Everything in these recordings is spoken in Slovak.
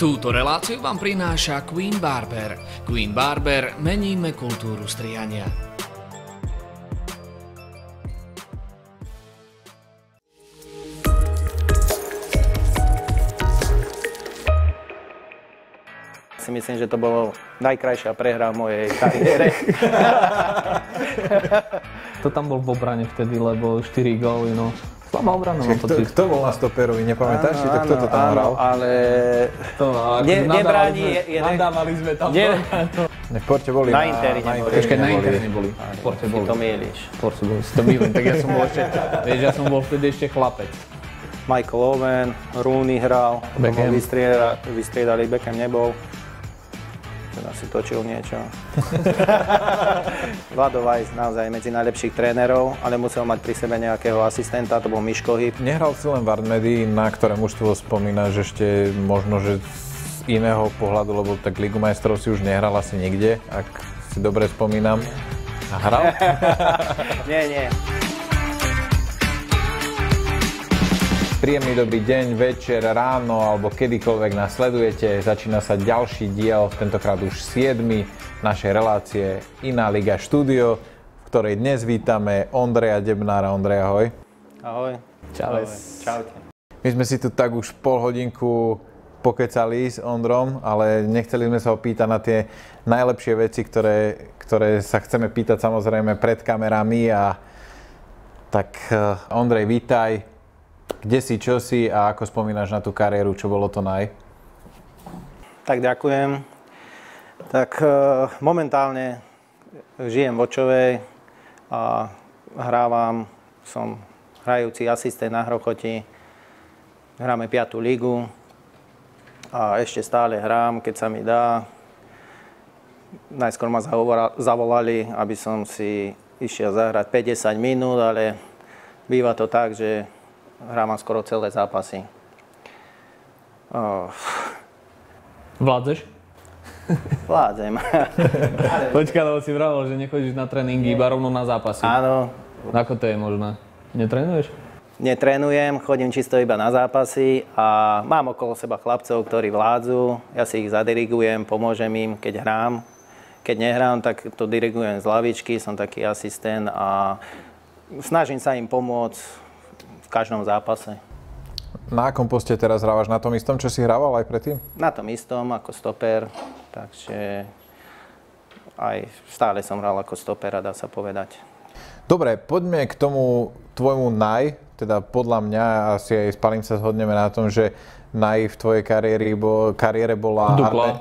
Túto reláciu vám prináša Queen Barber. Queen Barber, meníme kultúru strihania. Si myslím, že to bolo najkrajšia prehra v mojej kariére. To tam bol v obrane vtedy, lebo 4 góly, no. Slabá obrana, mám pocit. Kto bol na stoperovi, nepamätáš si? Tak kto to tam hral? Ale nebráni jeden... Nadávali sme tam. V Porte boli na Interi neboli. Počkaj, na Interi neboli. V Porte boli. Si to mýliš. V Porte boli, si to mýlim. Tak ja som bol ešte, vieš, ja som bol vtedy ešte chlapec. Michael Owen, Rooney hral, Beckham. Vystriedali, Beckham nebol. Teda si točil niečo. Vlado Weiss naozaj medzi najlepších trénerov, ale musel mať pri sebe nejakého asistenta, to bol Miško Hyb. Nehral si len v Artmedii, na ktoré mužstvo spomínaš ešte možno, že z iného pohľadu, lebo tak Ligu majstrov si už nehral asi nikde, ak si dobre spomínam. A hral? Nie. Príjemný dobrý deň, večer, ráno alebo kedykoľvek nás sledujete. Začína sa ďalší diel, tentokrát už 7. našej relácie Iná liga štúdio, v ktorej dnes vítame Ondreja Debnára. Ondrej, ahoj. Ahoj. Čaute. My sme si tu tak už pol hodinku pokecali s Ondrom, ale nechceli sme sa opýtať na tie najlepšie veci, ktoré sa chceme pýtať samozrejme pred kamerami. A tak Ondrej, vítaj. Kde si, čo si a ako spomínaš na tú kariéru, čo bolo to naj? Tak ďakujem. Tak momentálne žijem v Očovej a som hrajúci asistent na Hrokoti. Hráme 5. ligu a ešte stále hrám, keď sa mi dá. Najskôr ma zavolali, aby som si išiel zahrať 50 minút, ale býva to tak, že hrávam skoro celé zápasy. Vládzeš? Vládzem. Počkaj, lebo si vravel, že nechodíš na tréningy, iba rovno na zápasy. Áno. Ako to je možné? Netrénuješ? Netrénujem, chodím čisto iba na zápasy a mám okolo seba chlapcov, ktorí vládzu. Ja si ich zadirigujem, pomôžem im, keď hrám. Keď nehrám, tak to dirigujem z lavičky, som taký asistent a snažím sa im pomôcť v každom zápase. Na akom poste teraz hrávaš? Na tom istom, čo si hrával aj predtým? Na tom istom, ako stoper, takže aj stále som hral ako stopera, dá sa povedať. Dobre, poďme k tomu tvojmu naj, teda podľa mňa asi aj s Palim sa zhodneme na tom, že naj v tvojej kariére bola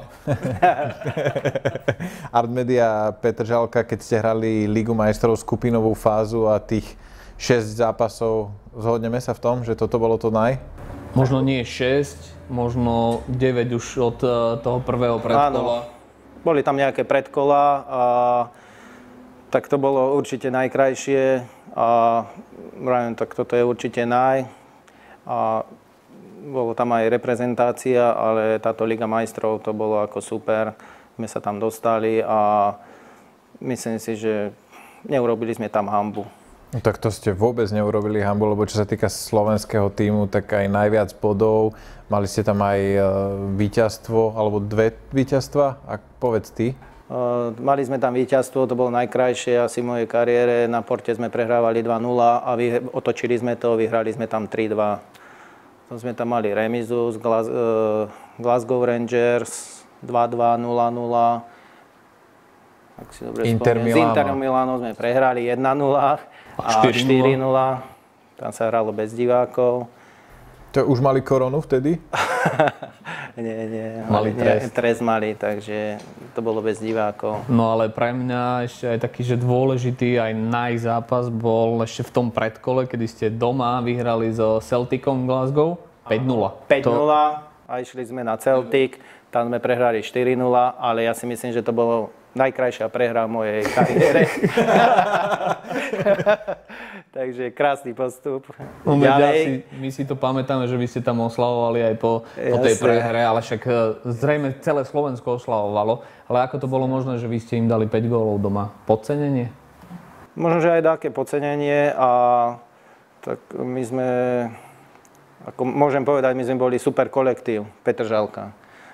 Artmedia Petržalka, keď ste hrali Ligu majstrov skupinovú fázu a tých 6 zápasov. Zhodneme sa v tom, že toto bolo to naj? Možno nie 6, možno 9 už od toho prvého predkola. Áno, boli tam nejaké predkola a tak to bolo určite najkrajšie a tak toto je určite naj. A bolo tam aj reprezentácia, ale táto Liga majstrov to bolo ako super. My sa tam dostali a myslím si, že neurobili sme tam hanbu. No tak to ste vôbec neurobili hanbu, lebo čo sa týka slovenského tímu, tak aj najviac bodov. Mali ste tam aj víťazstvo, alebo 2 víťazstva? A povedz ty. Mali sme tam víťazstvo, to bolo najkrajšie asi v mojej kariére. Na Porte sme prehrávali 2-0 a otočili sme to, vyhrali sme tam 3-2. To sme tam mali remizu z Glasgow Rangers 2-2, 0-0. Ak si dobre spomínam, s Interom Milano sme prehrali 1-0 a 4-0. Tam sa hralo bez divákov. To už mali koronu vtedy? Nie. Mali trest. Trest mali, takže to bolo bez divákov. No ale pre mňa ešte aj taký, že dôležitý aj najzápas bol ešte v tom predkole, kedy ste doma vyhrali so Celticom Glasgow 5-0. 5-0 a išli sme na Celtic, tam sme prehrali 4-0, ale ja si myslím, že to bolo najkrajšia prehra v mojej kariére. Takže krásny postup. No, my si to pamätáme, že vy ste tam oslavovali aj po tej prehre, ale však zrejme celé Slovensko oslavovalo. Ale ako to bolo možné, že vy ste im dali 5 gólov doma? Podcenenie? Možno, že aj také podcenenie a tak my sme, ako môžem povedať, my sme boli super kolektív, Petržalka.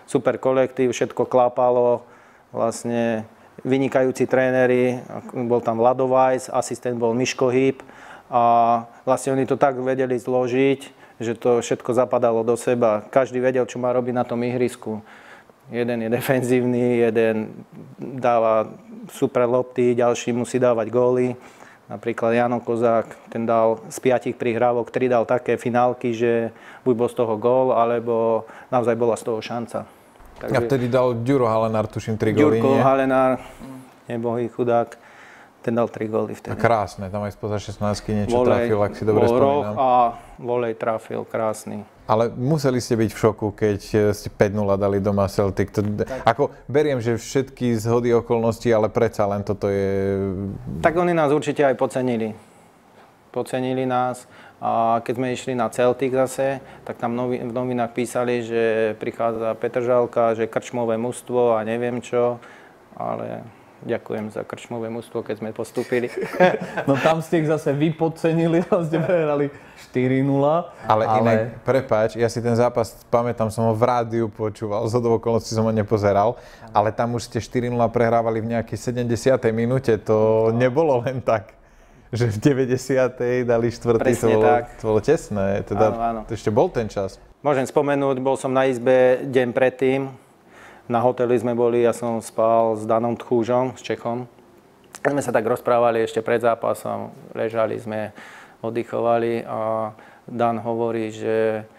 super kolektív, všetko klapalo, vlastne vynikajúci tréneri, bol tam Vlado Weiss, asistent bol Miško Hýb a vlastne oni to tak vedeli zložiť, že to všetko zapadalo do seba. Každý vedel, čo má robiť na tom ihrisku. Jeden je defenzívny, jeden dáva super lopty, ďalší musí dávať góly. Napríklad Jano Kozák, ten dal z 5 prihrávok, 3 dal také finálky, že buď bol z toho gól, alebo naozaj bola z toho šanca. Takže a vtedy dal Ďuro Halenár, tuším, 3 góly, Ďurko Halenár, nebohý chudák, ten dal 3 góly vtedy. A krásne, tam aj spoza 16-ky niečo trafil, ak si dobre spomínam. A volej trafil, krásny. Ale museli ste byť v šoku, keď ste 5-0 dali doma Celtic. Ako beriem, že všetky zhody okolností, ale predsa len toto je... Tak oni nás určite aj podcenili. Podcenili nás. A keď sme išli na Celtic zase, tak tam v novinách písali, že prichádza Petržalka, že krčmové mužstvo a neviem čo. Ale ďakujem za krčmové mužstvo, keď sme postúpili. No tam ste ich zase vy podcenili, tam ste prehrali 4-0. Ale inak, prepáč, ja si ten zápas pamätám, som ho v rádiu počúval, zhodou okolností som ho nepozeral, ale tam už ste 4-0 prehrávali v nejakej 70. minúte, to nebolo len tak, že v 90. dali štvrtý, to bolo tesné, teda áno. To ešte bol ten čas. Môžem spomenúť, bol som na izbe deň predtým, na hoteli sme boli, ja som spal s Danom Tchúžom, s Čechom. My sa tak rozprávali ešte pred zápasom, ležali sme, oddychovali a Dan hovorí, že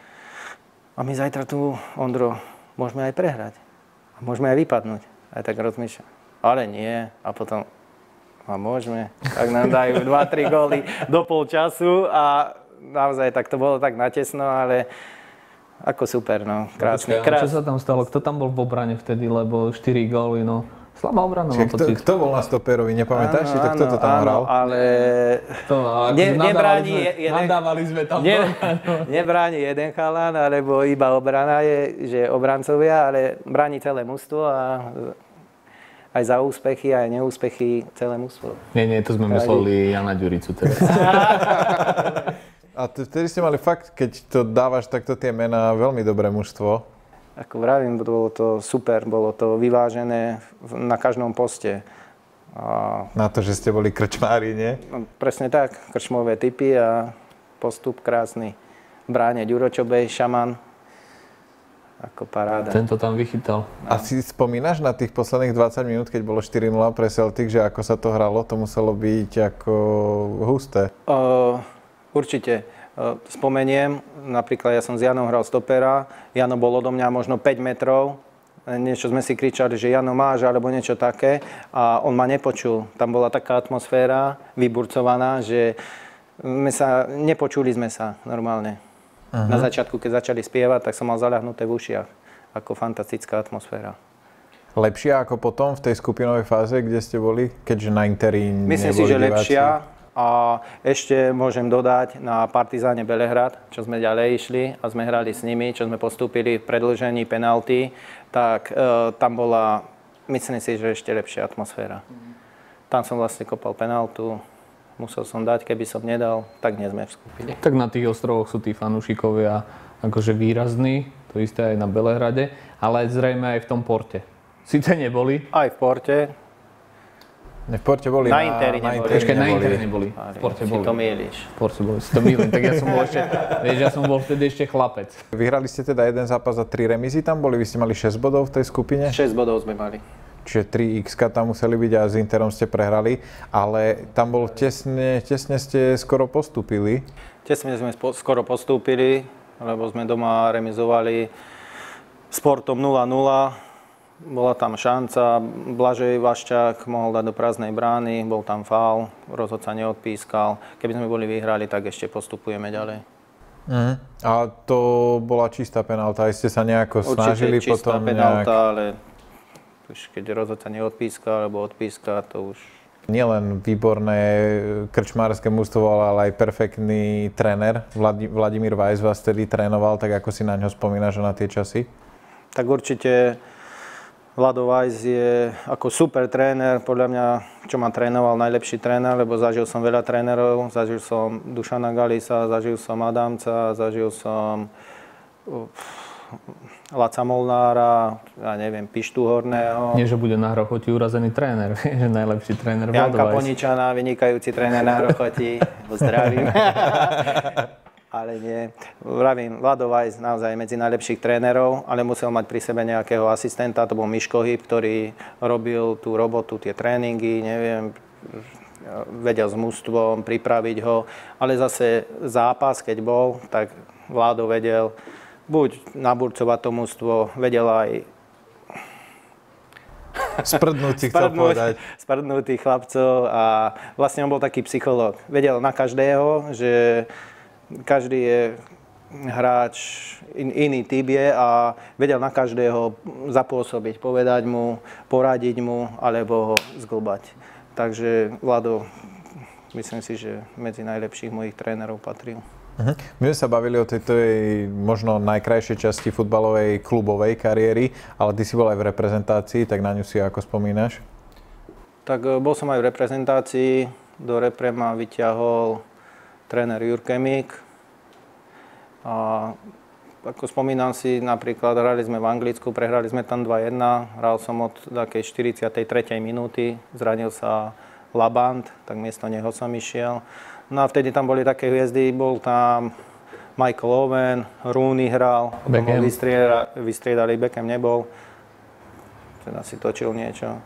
a my zajtra tu, Ondro, môžeme aj prehrať. A môžeme aj vypadnúť. Aj tak rozmýšľam. Ale nie. A potom, a môžeme. Tak nám dajú 2-3 góly do pol času a naozaj tak to bolo tak natesno, ale ako super, no. Krásny. Čo sa tam stalo? Kto tam bol v obrane vtedy, lebo 4 góly, no. Slabá obrana, mám pocit. Kto bol na stoperovi, nepamätáš si? Tak kto to tam hral? Ale nadávali sme tam. Nebráni jeden chalan, alebo iba obrana je, že obrancovia, ale bráni celé mužstvo a aj za úspechy, aj neúspechy celé mužstvo. Nie, to sme mysleli Jana Ďuricu teraz. A vtedy ste mali fakt, keď to dávaš takto tie mená, veľmi dobré mužstvo. Ako vravím, bolo to super, bolo to vyvážené na každom poste. Na to, že ste boli krčmári, nie? No, presne tak, krčmové typy a postup krásny. V bráne Ďuro Čobej, šaman. Ako paráda. Tento tam vychytal. A si spomínaš na tých posledných 20 minút, keď bolo 4-0 pre Celtic, že ako sa to hralo? To muselo byť ako husté. Určite. Spomeniem, napríklad ja som s Janom hral stopera, Jano bol odo mňa možno 5 metrov, niečo sme si kričali, že Jano máš, alebo niečo také a on ma nepočul. Tam bola taká atmosféra vyburcovaná, že nepočuli sme sa normálne. Aha. Na začiatku, keď začali spievať, tak som mal zaľahnuté v ušiach. Ako fantastická atmosféra. Lepšia ako potom v tej skupinovej fáze, kde ste boli, keďže na Interi neboli Myslím si, že diváci? Lepšia. A ešte môžem dodať na Partizáne Belehrad, čo sme ďalej išli a sme hrali s nimi, čo sme postúpili v predĺžení penalty, tak tam bola, myslím si, že ešte lepšia atmosféra. Tam som vlastne kopal penaltu, musel som dať, keby som nedal, tak nie sme v skupine. Tak na tých ostrovoch sú tí fanúšikovia akože výrazní, to isté aj na Belehrade, ale zrejme aj v tom Porte. Sice neboli. Aj v Porte. V Porte boli. Na Interi neboli. Počkaj, na Interi neboli. V Porte boli. Si to mýliš. V Porte boli, si to mýlim. Tak ja som bol ešte, ja som bol vtedy ešte chlapec. Vyhrali ste teda jeden zápas a 3 remízy tam boli? Vy ste mali 6 bodov v tej skupine? 6 bodov sme mali. Čiže 3x tam museli byť a s Interom ste prehrali, ale tam bol tesne ste skoro postúpili. Tesne sme skoro postúpili, lebo sme doma remizovali Sportom 0-0. Bola tam šanca, Blažej Vaščák mohol dať do prázdnej brány, bol tam faul, rozhodca neodpískal. Keby sme boli vyhrali, tak ešte postupujeme ďalej. A to bola čistá penálta, aj ste sa nejako snažili určite potom čistá penálta, ale už keď rozhodca neodpíska alebo odpíska, to už... Nielen výborné krčmárske mužstvo, ale aj perfektný tréner. Vladimír Weiss vás tedy trénoval, tak ako si na ňo spomínaš na tie časy? Tak určite Vlado Weiss je ako super tréner, podľa mňa, čo ma trénoval, najlepší tréner, lebo zažil som veľa trénerov, zažil som Dušana Galisa, zažil som Adamca, zažil som Laca Molnára, ja neviem, Pištu Horného. Nie, že bude na Hrochoti urazený tréner, že najlepší tréner Janka Vladovajs. Poničana, vynikajúci tréner na Hrochoti, zdravím. Ale nie. Vravím, Vladovajs naozaj medzi najlepších trénerov, ale musel mať pri sebe nejakého asistenta, to bol Miško Hyb, ktorý robil tú robotu, tie tréningy, neviem, vedel s mužstvom pripraviť ho, ale zase zápas, keď bol, tak Vládo vedel buď naburcovať to mužstvo, vedel aj sprdnúť tých chlapcov a vlastne on bol taký psychológ. Vedel na každého, že každý je hráč, iný typ je a vedel na každého zapôsobiť, povedať mu, poradiť mu alebo ho zglbať. Takže Vlado, myslím si, že medzi najlepších mojich trénerov patril. My sme sa bavili o tejto možno najkrajšej časti futbalovej klubovej kariéry, ale ty si bol aj v reprezentácii, tak na ňu si ako spomínaš? Tak bol som aj v reprezentácii, do repre ma vyťahol tréner Jurke Mík. A ako spomínam si, napríklad hrali sme v Anglicku, prehrali sme tam 2-1, hral som od takej 43. minúty, zranil sa Labant, tak miesto neho som išiel. No a vtedy tam boli také hviezdy, bol tam Michael Owen, Rooney hral, potom vystriedali, Beckham nebol. Teda si točil niečo.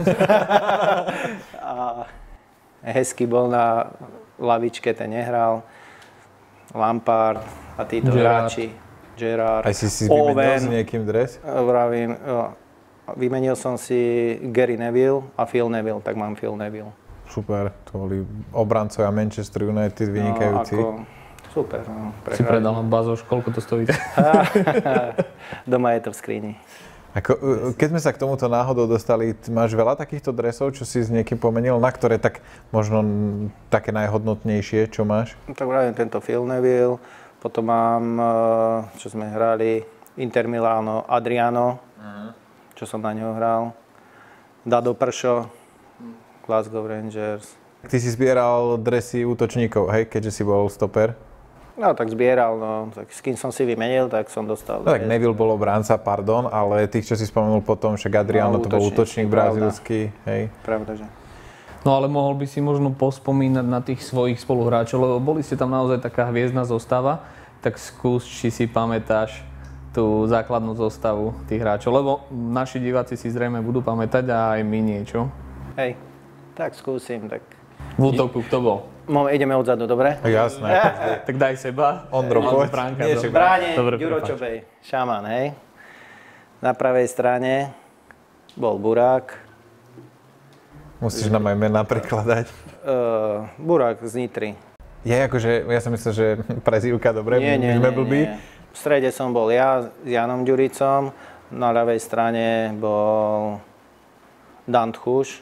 A Heskey bol na lavičke, ten nehral. Lampard a títo hráči. Gerrard. Aj si vymenil s niekým dres? Vravím, vymenil som si Gary Neville a Phil Neville, tak mám Phil Neville. Super, to boli obrancovia Manchester United vynikajúci. No, super. No, si predal na bazoš, koľko to stojí? Doma je to v skrini. Keď sme sa k tomuto náhodou dostali, máš veľa takýchto dresov, čo si s niekým pomenil, na ktoré tak možno také najhodnotnejšie, čo máš? Tak vravím, tento Phil Neville, potom mám, čo sme hrali, Inter Milano, Adriano, čo som na ňo hral, Dado Pršo, Glasgow Rangers. Ty si zbieral dresy útočníkov, hej, keďže si bol stoper? No, tak zbieral, no. Tak s kým som si vymenil, tak som dostal. No, tak Neville bol obránca, pardon, ale tých, čo si spomenul potom, však Adriano, to bol útočník brazílsky, hej. Pravda, že. No ale mohol by si možno pospomínať na tých svojich spoluhráčov, lebo boli ste tam naozaj taká hviezdna zostava, tak skús, či si pamätáš tú základnú zostavu tých hráčov, lebo naši diváci si zrejme budú pamätať a aj my niečo. Hej. Tak skúsim, tak... V útoku kto bol? Ideme odzadu, dobre? Jasné. Tak daj seba. Ondro, poď. Bráne, Ďuro Čobej, šaman, hej. Na pravej strane bol Burák. Musíš nám aj mená prekladať. Burák z Nitry. Ja som myslel, že prezývka, dobre? Nie. blbí. V strede som bol ja s Janom Ďuricom, na ľavej strane bol Dan Tchuš.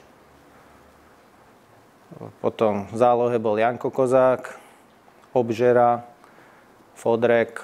Potom v zálohe bol Janko Kozák, Obžera, Fodrek.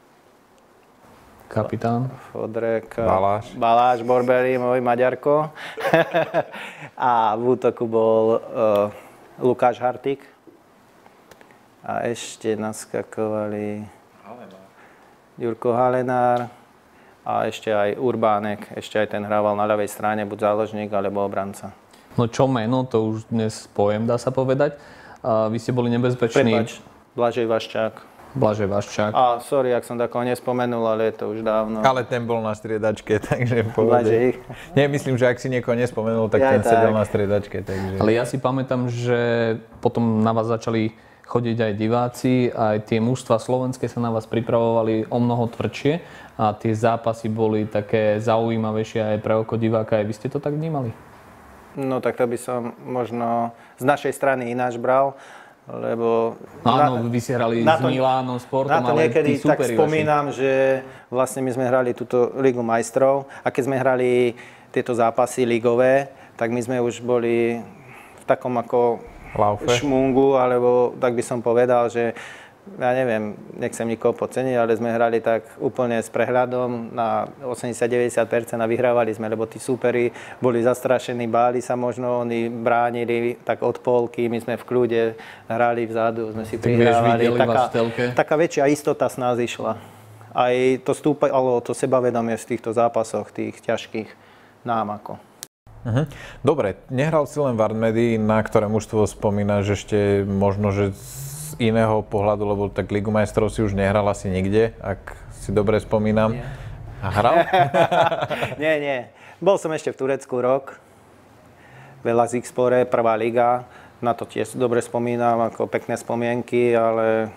Kapitán. Fodrek. Baláš, Borbeli, môj Maďarko. A v útoku bol Lukáš Hartik. A ešte naskakovali Ďurko Halenár a ešte aj Urbánek. Ešte aj ten hrával na ľavej strane, buď záložník alebo obranca. No čo meno, to už dnes pojem, dá sa povedať. Vy ste boli nebezpeční. Prepáč, Blažej Vaščák. Blažej Vaščák. A sorry, ak som takoho nespomenul, ale je to už dávno. Ale ten bol na striedačke, takže Blažej. Nie, myslím, že ak si niekoho nespomenul, tak ten sedel na striedačke. Takže... Ale ja si pamätám, že potom na vás začali chodiť aj diváci, aj tie mužstva slovenské sa na vás pripravovali o mnoho tvrdšie a tie zápasy boli také zaujímavejšie aj pre oko diváka. Aj vy ste to tak vnímali? No tak to by som možno z našej strany ináč bral, lebo... Áno, vy si hrali s Milánom, Sportom, ale tí superi. Na to niekedy tak spomínam, že vlastne my sme hrali túto Ligu majstrov a keď sme hrali tieto zápasy ligové, tak my sme už boli v takom ako šmungu, alebo tak by som povedal, že ja neviem, nechcem nikoho podceniť, ale sme hrali tak úplne s prehľadom na 80-90% a vyhrávali sme, lebo tí súperi boli zastrašení, báli sa možno, oni bránili tak od polky, my sme v kľude hrali vzadu, sme si prihrávali. Taká väčšia istota s nás išla. aj to to sebavedomie v týchto zápasoch, tých ťažkých nám ako. Dobre, nehral si len v Artmedii, na ktoré mužstvo spomínaš ešte možno, že z iného pohľadu, lebo tak Ligu majstrov si už nehral asi nikde, ak si dobre spomínam. Nie. A hral? Nie. Bol som ešte v Turecku rok, v Elazığspore, prvá liga. Na to tiež dobre spomínam, ako pekné spomienky, ale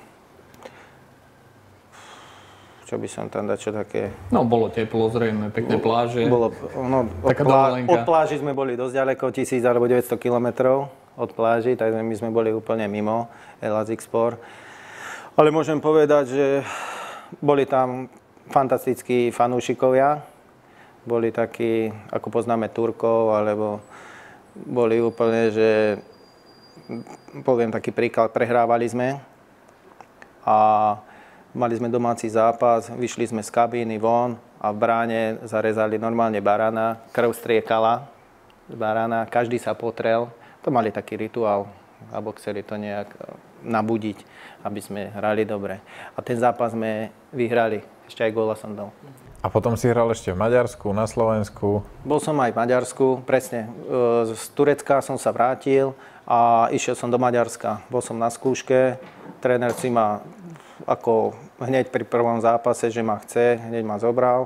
čo by som tam dať, čo také... No, bolo teplo, zrejme, pekné pláže. Od pláži sme boli dosť ďaleko, 1000 alebo 900 kilometrov od pláži, takže my sme boli úplne mimo Elazığspor. Ale môžem povedať, že boli tam fantastickí fanúšikovia. Boli takí, ako poznáme Turkov, alebo boli úplne, že poviem taký príklad, prehrávali sme a mali sme domáci zápas, vyšli sme z kabíny von a v bráne zarezali normálne barana, krv striekala z barana, každý sa potrel. To mali taký rituál, alebo chceli to nejak nabudiť, aby sme hrali dobre. A ten zápas sme vyhrali, ešte aj góla som dal. A potom si hral ešte v Maďarsku, na Slovensku? Bol som aj v Maďarsku, presne. Z Turecka som sa vrátil a išiel som do Maďarska. Bol som na skúške, tréner si ma ako hneď pri prvom zápase, že ma chce, hneď ma zobral.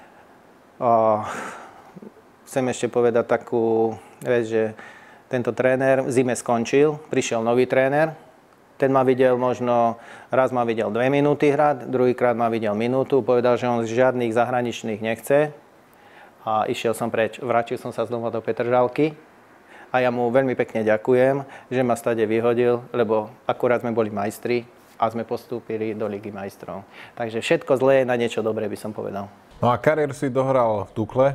A chcem ešte povedať takú vec, že tento tréner v zime skončil, prišiel nový tréner. Ten ma videl možno, raz ma videl 2 minúty hrať, druhýkrát ma videl minútu, povedal, že on žiadnych zahraničných nechce a išiel som preč. Vrátil som sa znova do Petržalky a ja mu veľmi pekne ďakujem, že ma stade vyhodil, lebo akurát sme boli majstri a sme postúpili do Ligy majstrov. Takže všetko zlé na niečo dobré, by som povedal. No a kariéru si dohral v Dukle?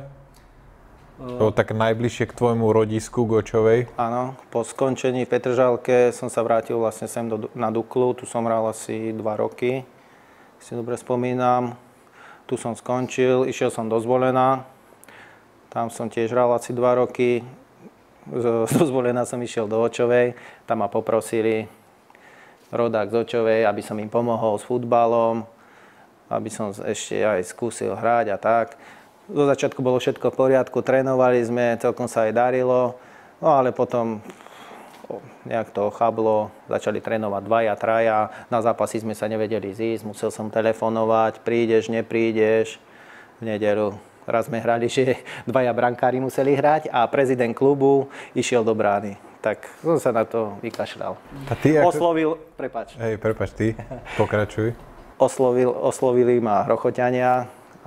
To tak najbližšie k tvojmu rodisku Gočovej. Áno, po skončení v Petržalke som sa vrátil vlastne sem na Duklu. Tu som hral asi 2 roky, si dobre spomínam. Tu som skončil, išiel som do Zvolena. Tam som tiež hral asi 2 roky. Do Zvolena som išiel do Očovej. Tam ma poprosili rodák z Očovej, aby som im pomohol s futbalom, aby som ešte aj skúsil hrať a tak. Do začiatku bolo všetko v poriadku, trénovali sme, celkom sa aj darilo, no ale potom nejak to chablo, začali trénovať 2, 3, na zápasy sme sa nevedeli zísť, musel som telefonovať, prídeš, neprídeš. V nedeľu raz sme hrali, že 2 brankári museli hrať a prezident klubu išiel do brány. Tak som sa na to vykašľal. A ty Prepáč, ty, pokračuj. Oslovili ma Hrochoťania,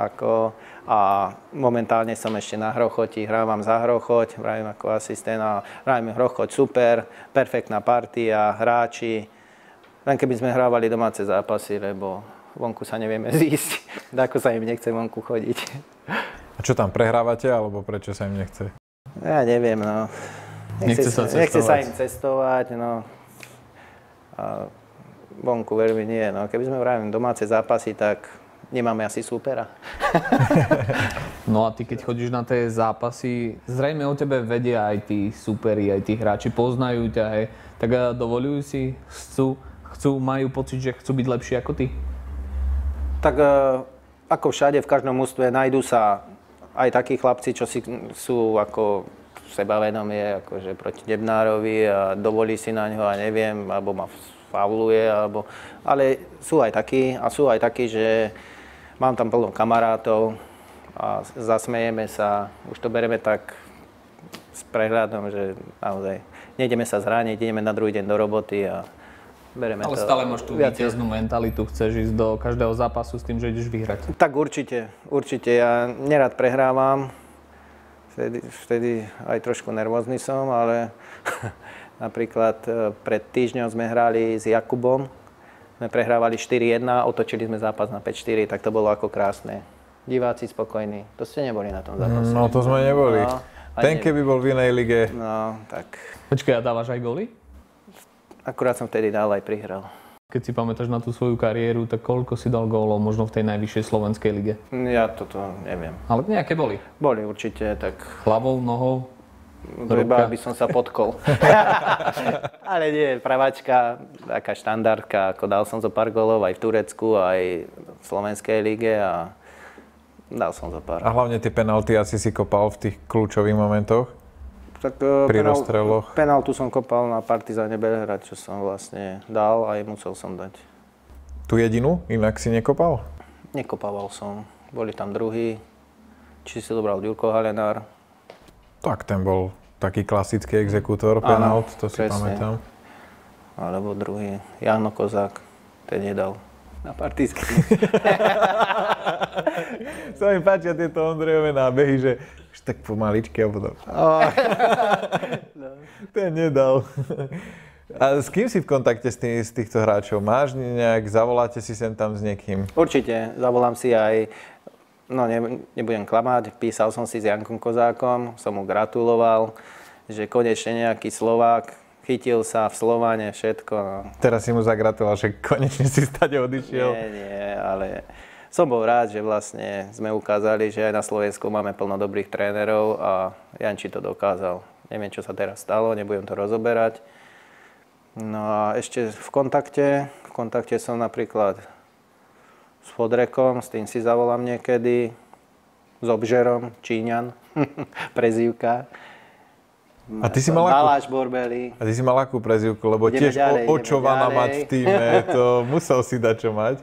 a momentálne som ešte na Hrochoti, hrávam za Hrochoť, hrávam ako asistent a hrávam Hrochoť super, perfektná partia, hráči. Len keby sme hrávali domáce zápasy, lebo vonku sa nevieme zísť, ako sa im nechce vonku chodiť. A čo tam, prehrávate, alebo prečo sa im nechce? Ja neviem, no. Nechce sa im cestovať, no. A vonku veľmi nie, no. Keby sme hráli domáce zápasy, tak nemáme asi súpera. No a ty, keď chodíš na tie zápasy, zrejme o tebe vedia aj tí súperi, aj tí hráči, poznajú ťa, hej. Tak dovolujú si, majú pocit, že chcú byť lepší ako ty? Tak ako všade, v každom mužstve nájdú sa aj takí chlapci, čo sú ako sebavedomie, akože proti Debnárovi a dovolí si na ňo a neviem, alebo ma fauluje, ale sú aj takí, že mám tam plno kamarátov a zasmejeme sa, už to bereme tak s prehľadom, že naozaj nejdeme sa zraniť, ideme na druhý deň do roboty a bereme to. Ale stále máš tú víťaznú mentalitu, chceš ísť do každého zápasu s tým, že ideš vyhrať. Tak určite. Ja nerad prehrávam, vtedy aj trošku nervózny som, ale napríklad pred týždňom sme hrali s Jakubom. Sme prehrávali 4-1, otočili sme zápas na 5-4, tak to bolo ako krásne. Diváci spokojní. To ste neboli na tom zápase. No to sme neboli. No, ten keby bol v inej lige. No, tak. Počkaj, a dávaš aj góly? Akurát som vtedy dal aj prihral. Keď si pamätáš na tú svoju kariéru, tak koľko si dal gólov možno v tej najvyššej slovenskej lige? Ja toto neviem. Ale nejaké boli? Boli určite, tak... Hlavou, nohou? Iba by som sa potkol. Ale nie, pravačka, taká štandardka, ako dal som zo pár golov aj v Turecku, aj v Slovenskej lige a dal som zo pár. A hlavne tie penalty asi si kopal v tých kľúčových momentoch? Tak, pri rozstreloch? Penaltu som kopal na Partizane Belhrad, čo som vlastne dal a aj musel som dať. Tu jedinú? Inak si nekopal? Nekopával som. Boli tam druhí. Či si dobral Ďurko Halenár. Tak ten bol taký klasický exekútor, penalt, to si pamätám. Alebo druhý, Jano Kozák, ten nedal na Partizke. Sa mi páčia tieto Ondrejové nábehy, že už tak pomaličky a potom. Ten nedal. A s kým si v kontakte z týchto hráčov? Máš nejak, zavoláte si sem tam s niekým? Určite, zavolám si aj. No, nebudem klamať, písal som si s Jankom Kozákom, som mu gratuloval, že konečne nejaký Slovák chytil sa v Slováne, všetko. No. Teraz si mu zagratuloval, že konečne si stade odišiel. Nie, ale som bol rád, že vlastne sme ukázali, že aj na Slovensku máme plno dobrých trénerov a Janči to dokázal. Neviem, čo sa teraz stalo, nebudem to rozoberať. No a ešte v kontakte som napríklad s Fodrekom, s tým si zavolám niekedy, s Obžerom, Číňan, prezývka. A ty si mal Baláš Borbeli. A ty si mal akú prezývku, lebo ideme tiež Očovana mať v týme, to musel si dať čo mať?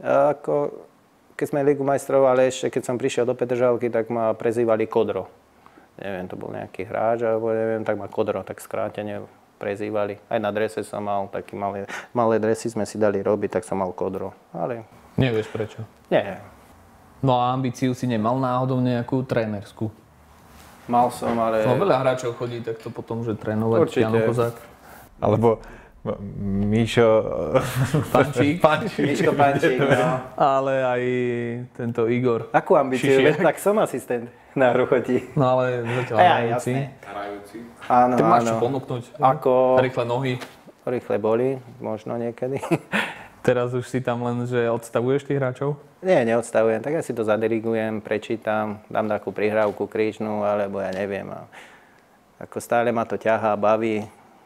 Keď sme Ligu majstrov, ale ešte keď som prišiel do Petržalky, tak ma prezývali Kodro. Neviem, to bol nejaký hráč, alebo neviem, tak ma Kodro, tak skrátene prezývali. Aj na drese som mal, taký malé dresy sme si dali robiť, tak som mal Kodro. Ale nevieš prečo? Nie. No a ambíciu si nemal náhodou nejakú trénerskú? Mal som, ale... No veľa hráčov chodí takto potom, že trénovať. Určite. Jano Kozák. Alebo Míšo... Pančík. Miško Pančík, no. Ale aj tento Igor. Akú ambíciu? Šišiak. Tak som asistent na Ruchoti. No ale zatiaľ hrajúci. Áno, Ty máš čo áno. ponúknuť? Ako... Rýchle nohy. Rýchle boli, možno niekedy. Teraz už si tam len, že odstavuješ tých hráčov? Nie, neodstavujem. Tak ja si to zadirigujem, prečítam, dám takú prihrávku krížnu, alebo ja neviem. A ako stále ma to ťahá, baví.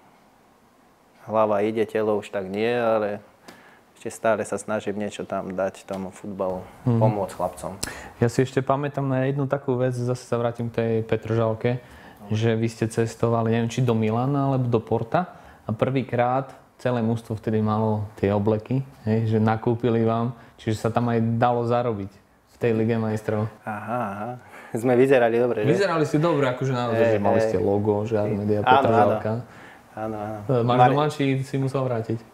Hlava ide, telo už tak nie, ale ešte stále sa snažím niečo tam dať tomu futbalu, pomôcť chlapcom. Ja si ešte pamätám na jednu takú vec, zase sa vrátim k tej Petržalke, že vy ste cestovali, neviem, či do Milana alebo do Porta a prvýkrát celé mužstvo vtedy malo tie obleky, hej, že nakúpili vám, čiže sa tam aj dalo zarobiť v tej Lige majstrov. Aha. Sme vyzerali dobre, že? Vyzerali ste dobre, akože naozaj, že mali ste logo, že Armedia Petržalka. Áno. Máš doma, či si musel vrátiť?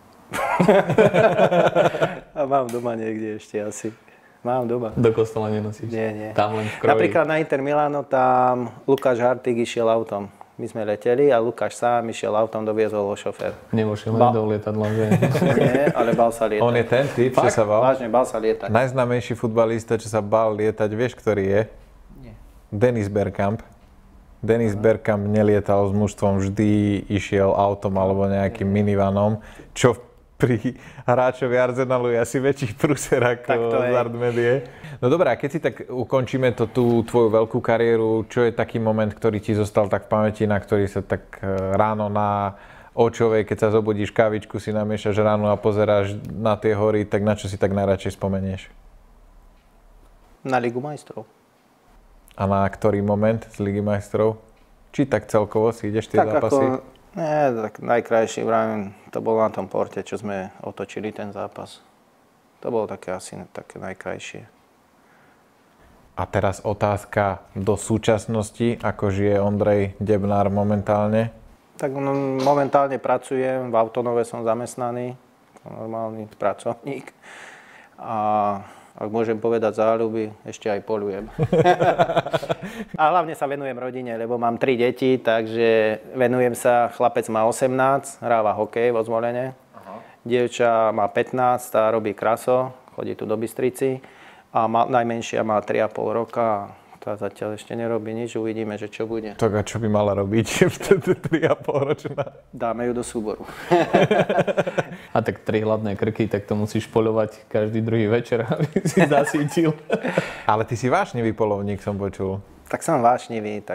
A mám doma niekde ešte asi. Mám doma. Do kostola nenosíš? Nie. Tam len v kroji. Napríklad na Inter Milano tam Lukáš Hartig išiel autom. My sme leteli a Lukáš sám išiel autom, doviezol ho šofér. Nemošiel len do lietadla, že? Nie, ale bal sa lietať. On je ten typ, čo sa bal? Vážne, bal sa lietať. Najznámejší futbalista, čo sa bal lietať, vieš, ktorý je? Nie. Dennis Bergkamp. Dennis Bergkamp nelietal s mužstvom, vždy išiel autom alebo nejakým minivanom, čo pri hráčovi Arsenalu je asi väčší prúser ako Zard Medie. No dobré, a keď si tak ukončíme tú tvoju veľkú kariéru, čo je taký moment, ktorý ti zostal tak v pamäti, na ktorý sa tak ráno na Očovej, keď sa zobudíš, kávičku si namiešaš ráno a pozeráš na tie hory, tak na čo si tak najradšej spomenieš? Na Ligu majstrov. A na ktorý moment z Ligy majstrov? Či tak celkovo si ideš tie zápasy? Tak najkrajší, vravím, to bolo na tom Porte, čo sme otočili ten zápas. To bolo také asi také najkrajšie. A teraz otázka do súčasnosti, ako žije Ondrej Debnár momentálne? Tak momentálne pracujem, v Autonove som zamestnaný, normálny pracovník. A ak môžem povedať záľuby, ešte aj poľujem. A hlavne sa venujem rodine, lebo mám 3 deti, takže venujem sa, chlapec má 18, hráva hokej vo Zvolene. Dievča má 15, tá robí kraso, chodí tu do Bystrici. A najmenšia má 3,5 roka, tá zatiaľ ešte nerobí nič, uvidíme, že čo bude. Tak a čo by mala robiť 3,5 ročná? Dáme ju do súboru. A tak 3 hladné krky, tak to musíš poľovať každý druhý večer, aby si zasítil. Ale ty si vášnivý polovník, som počul. Tak som vášnivý, tak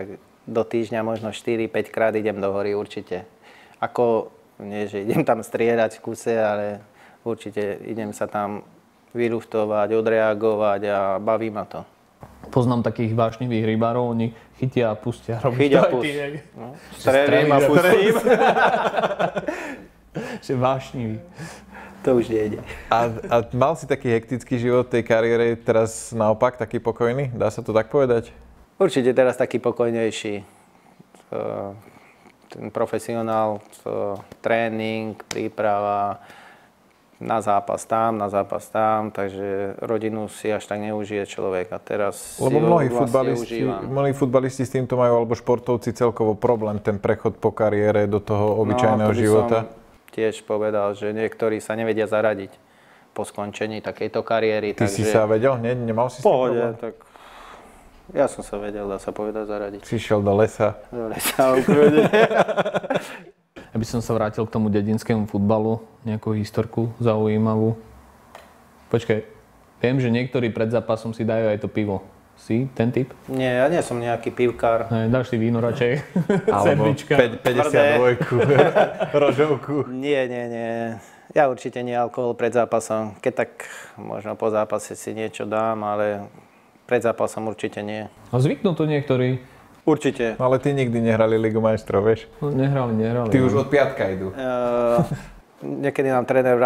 do týždňa možno 4-5 krát idem do hory určite. Ako, nie že idem tam strieľať v kuse, ale určite idem sa tam vyluftovať, odreagovať a baví ma to. Poznám takých vášnivých rybárov, oni chytia a pustia. Chytia a pustia. No, strelím a pustím. Že vášnivý. To už nejde. A mal si taký hektický život v tej kariére, teraz naopak taký pokojný? Dá sa to tak povedať? Určite teraz taký pokojnejší. Ten profesionál, tréning, príprava, na zápas tam, takže rodinu si až tak neužije človek a teraz lebo si mnohí futbalisti s týmto majú, alebo športovci celkovo problém, ten prechod po kariére do toho obyčajného života. Tiež povedal, že niektorí sa nevedia zaradiť po skončení takejto kariéry. Ty si sa vedel hneď? Nemal si s tým problém? Tak ja som sa vedel, dá sa povedať, zaradiť. Si šiel do lesa? Do lesa, úplne. Aby som sa vrátil k tomu dedinskému futbalu, nejakú historku zaujímavú. Počkaj, viem, že niektorí pred zápasom si dajú aj to pivo. Si ten typ? Nie, ja nie som nejaký pivkár. Dáš si víno radšej? Alebo 52 rožovku. Nie. Ja určite nie alkohol pred zápasom. Keď tak možno po zápase si niečo dám, ale pred zápasom určite nie. A zvyknú to niektorí. Určite. Ale ty nikdy nehrali Ligu majstrov, vieš? No, nehrali. Ty už od piatka idú. Niekedy nám tréner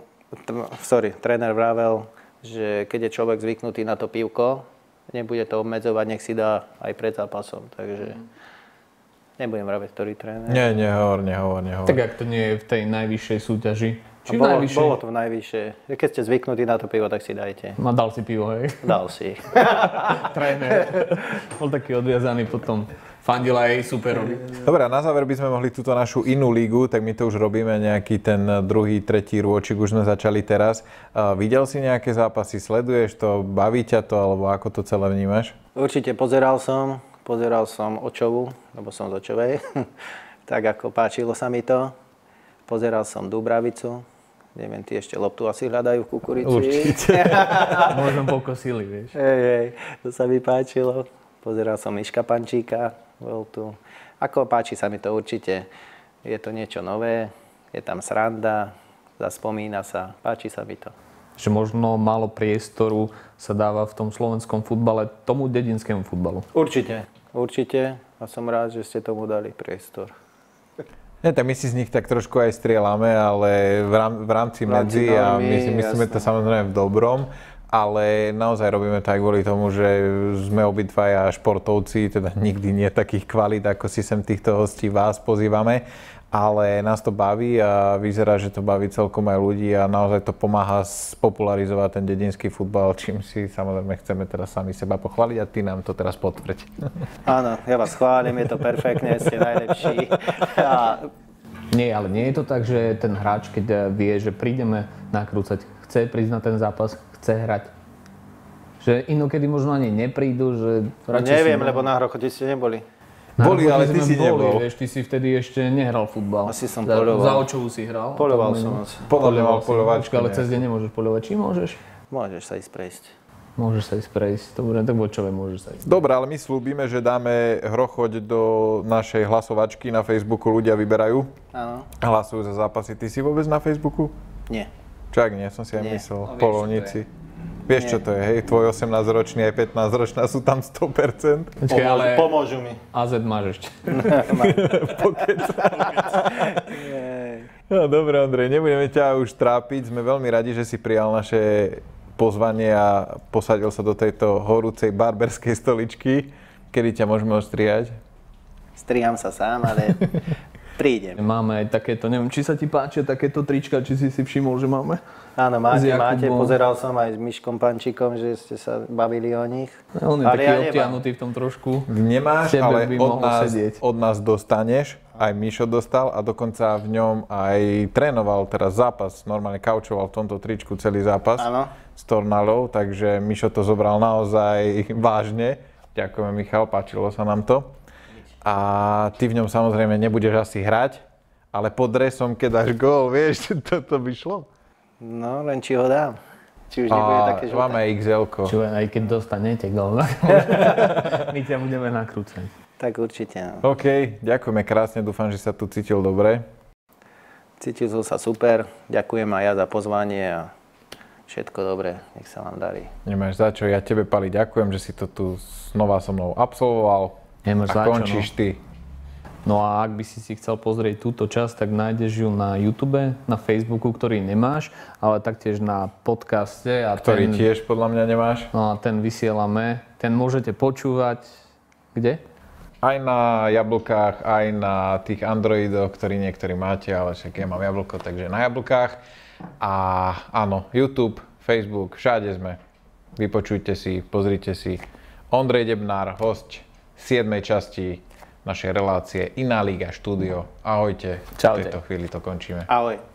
vravel, že keď je človek zvyknutý na to pivko, nebude to obmedzovať, nech si dá aj pred zápasom. Takže nebudem vraviť, ktorý tréner. Nie, nehovor. Tak ak to nie je v tej najvyššej súťaži. Či bolo to v najvyššie. Keď ste zvyknutí na to pivo, tak si dajte. A dal si pivo, hej? Dal si. Tréner. Bol taký odviazaný potom. Fandil aj superovi. Dobre, na záver by sme mohli túto našu inú lígu, tak my to už robíme nejaký ten druhý, tretí rôčik, už sme začali teraz. Videl si nejaké zápasy, sleduješ to, baví ťa to, alebo ako to celé vnímaš? Určite pozeral som Očovu, lebo som z Očovej. Tak ako páčilo sa mi to. Pozeral som Dubravicu. Neviem, ty ešte loptu asi hľadajú v kukurici. Určite. Možno pokosili, vieš. Hej, to sa mi páčilo. Pozeral som Miška Pančíka, bol tu. Ako páči sa mi to určite. Je to niečo nové, je tam sranda, zaspomína sa, páči sa mi to. Že možno málo priestoru sa dáva v tom slovenskom futbale tomu dedinskému futbalu. Určite. A som rád, že ste tomu dali priestor. Nie, tak my si z nich tak trošku aj strieľame, ale v rámci medzi a my si myslíme to samozrejme v dobrom, ale naozaj robíme tak kvôli tomu, že sme obidvaja športovci, teda nikdy nie takých kvalít, ako si sem týchto hostí vás pozývame, ale nás to baví a vyzerá, že to baví celkom aj ľudí a naozaj to pomáha spopularizovať ten dedinský futbal, čím si samozrejme chceme teraz sami seba pochváliť a ty nám to teraz potvrď. Áno, ja vás chválim, je to perfektné, ste najlepší. Nie, ale nie je to tak, že ten hráč, keď vie, že prídeme nakrúcať, chce prísť na ten zápas, chce hrať. Že inokedy možno ani neprídu, že radšej neviem, lebo na Hrochote ste neboli. Boli, ale ty si nebol. Vieš, ty si vtedy ešte nehral futbal. Asi som poľoval. Za Očovu si hral. Poľoval som asi. Podľa mňa mal poľovačku. Ale cez deň nemôžeš poľovať. Či môžeš? Môžeš sa ísť prejsť. Môžeš sa ísť prejsť. Dobre, tak Očove môžeš sa ísť. Dobre, ale my slúbime, že dáme Hrochoť do našej hlasovačky na Facebooku. Ľudia vyberajú. Áno. Hlasujú za zápasy. Ty si vôbec na Facebooku? Nie. Čak nie, som si aj myslel. No, Polovníci. Vieš, čo to je, hej? Tvoj 18-ročný aj 15-ročná sú tam 100%. Počkej, ale pomôžu mi. AZ máš ešte. No dobre, Ondrej, nebudeme ťa už trápiť. Sme veľmi radi, že si prijal naše pozvanie a posadil sa do tejto horúcej barberskej stoličky. Kedy ťa môžeme ostriať? Striham sa sám, ale prídem. Máme aj takéto, neviem, či sa ti páčia takéto trička, či si všimol, že máme? Áno, máte. Pozeral som aj s Miškom Pančíkom, že ste sa bavili o nich. On je taký obtiahnutý v tom trošku. Nemáš, ale od nás dostaneš. Aj Mišo dostal a dokonca v ňom aj trénoval teraz zápas. Normálne kaučoval v tomto tričku celý zápas. Áno. S Tornalou, takže Mišo to zobral naozaj vážne. Ďakujeme, Michal, páčilo sa nám to. A ty v ňom samozrejme nebudeš asi hrať, ale pod dresom, keď dáš gól, vieš, toto by šlo. No, len či ho dám. Či už nebude také žlté. Máme XL-ko. Čo aj keď dostanete gól, my ťa budeme nakrúcať. Tak určite. No. OK, ďakujeme krásne, dúfam, že sa tu cítil dobre. Cítil som sa super, ďakujem aj ja za pozvanie a všetko dobré, nech sa vám darí. Nemáš za čo, ja tebe, Pali, ďakujem, že si to tu znova so mnou absolvoval. Nemáš za čo, končíš ty. No a ak by si chcel pozrieť túto časť, tak nájdeš ju na YouTube, na Facebooku, ktorý nemáš, ale taktiež na podcaste. Ktorý tiež podľa mňa nemáš. No a ten vysielame, ten môžete počúvať, kde? Aj na jablkách, aj na tých Androidoch, ktorý niektorí máte, ale však ja mám jablko, takže na jablkách. A áno, YouTube, Facebook, všade sme. Vypočujte si, pozrite si. Ondrej Debnár, hosť 7. časti našej relácie Iná liga štúdio. Ahojte. Čaute. V tejto chvíli to končíme. Ahoj.